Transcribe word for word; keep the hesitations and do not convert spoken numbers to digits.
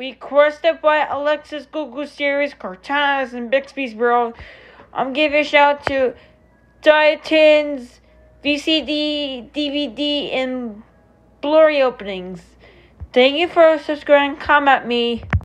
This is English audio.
requested by Alexis, Google Series, Cortana's, and Bixby's World. I'm giving a shout out to Dayanitan's V C D, D V D, and Blu-Ray openings. Thank you for subscribing. Comment me.